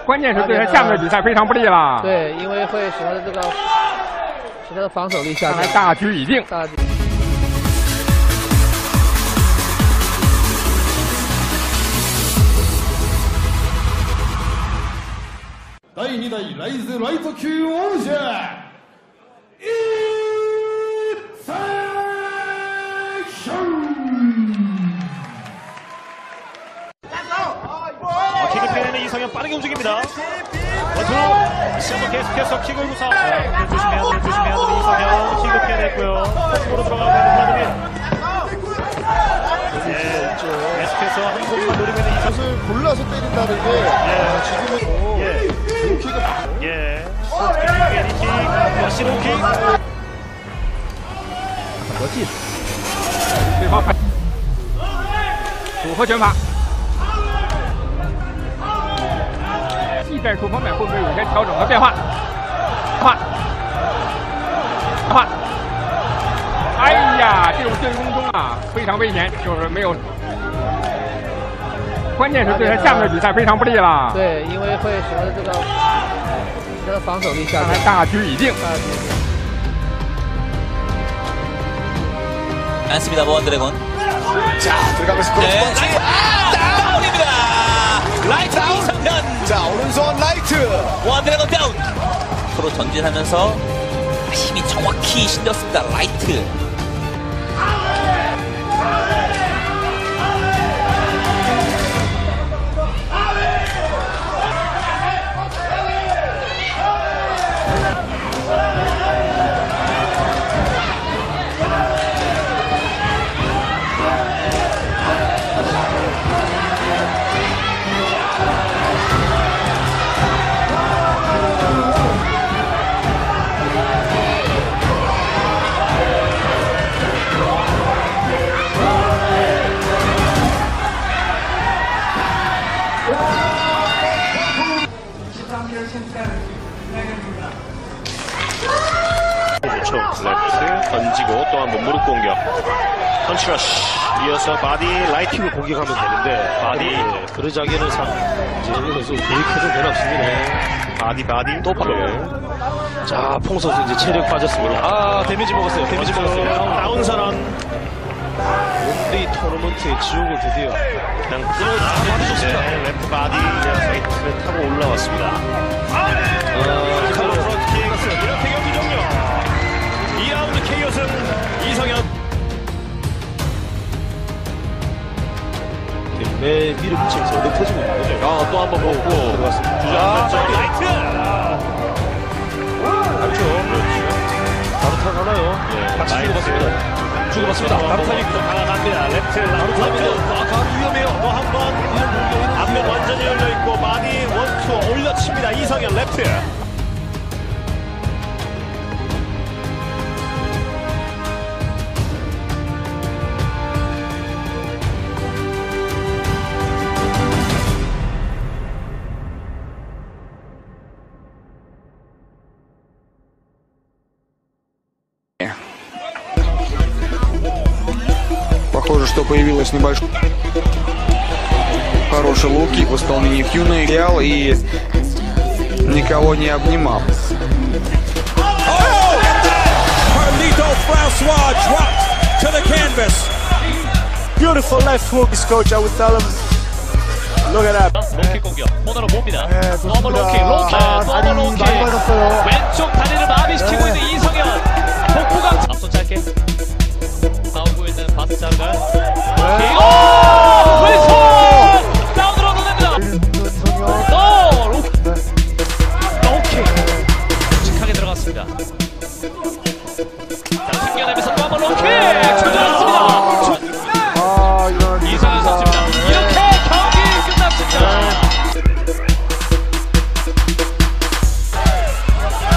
关键是对他下面的比赛非常不利了。 对，因为会使他的防守力下降。 看来大局已定。 大局。 第2代ライズライト級王者 킥을 빼내는 이성현 빠르게 움직입니다. 원투 시험은 계속해서 킥을 구사. 조심해야 되는 이성현 킥을 빼냈고요. 으로 들어가고 있는 블라드민. 계속해서 한 공만 노리고 있는 이성현. 것을 골라서 때린다는 게 지금은 예. 킥, 시로킥. 合技，对方拍组合拳法。技战术方面会不会有些调整和变化？哎呀，这种对攻中啊，非常危险，就是没有。关键是对他下面的比赛非常不利了。 对，因为会使他的防守力下降。 大局已定。 않습니다. 모한 드래곤. 자, 들어가면서 네. 다운입니다. 라이트 이성현. 자, 오른손 라이트. 모한 드래곤 다운. 서로 전진하면서 힘이 정확히 실렸습니다. 라이트. 그렇죠. 레프트 던지고 또한 무릎 공격. 펀치러쉬. 이어서 바디 라이팅을 공격하면 되는데 바디 그러자기에는 이재성현 선수 계획해도 되없습니다. 바디 또 바로. 자, 퐁 선수 이제 체력 빠졌습니다. 아, 데미지 먹었어요. 다운 선언. 몬데이 토너먼트의 지옥을 드디어 그냥 끊어주셨습니다. 레프트 바디 페이트를 타고 올라왔습니다. 칼로 프론트킥 이렇게 경기 종료. 2라운드 KO승 이성현. 매 밀어붙이면서 얻어 터지고 있는 거죠. 또 한 번 먹고 들어갔습니다. 주장 라이트. 바로 타가나요? 같이 주고받습니다. 바로 타니까 강합니다. 레프트 라운드. 강 위험해요. 또 한 번 앞면 완전히 열려있고 바디 원투 올려칩니다. 이성현 레프트. Похоже, что появилась небольшой хороший лоу-кик в исполнении Хьюна и никого не обнимал. Beautiful left hook, coach. I would tell him. Look at that. 롱킥 공격. 코너로 봅니다. 좋습니다. 너머 롱킥. 많이 맞았어요. 왼쪽 다리를 마비시키고 있는 이성현. 복부강 앞손 짧게. 나오고 있는 바스자가. 왼손! 다운으로 보냅니다. 롱킥. 묵직하게 들어갔습니다. 자, 튕겨내면서 또 한 번 롱킥. 조절했습니다. 이성현 선수입니다. 이렇게 경기 끝났습니다.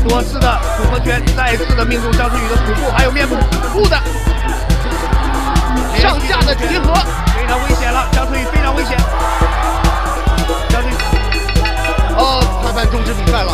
多次的组合拳，再次的命中张春雨的腹部还有面部的上下的结合，非常危险了，张春雨非常危险。张春雨，裁判终止比赛了。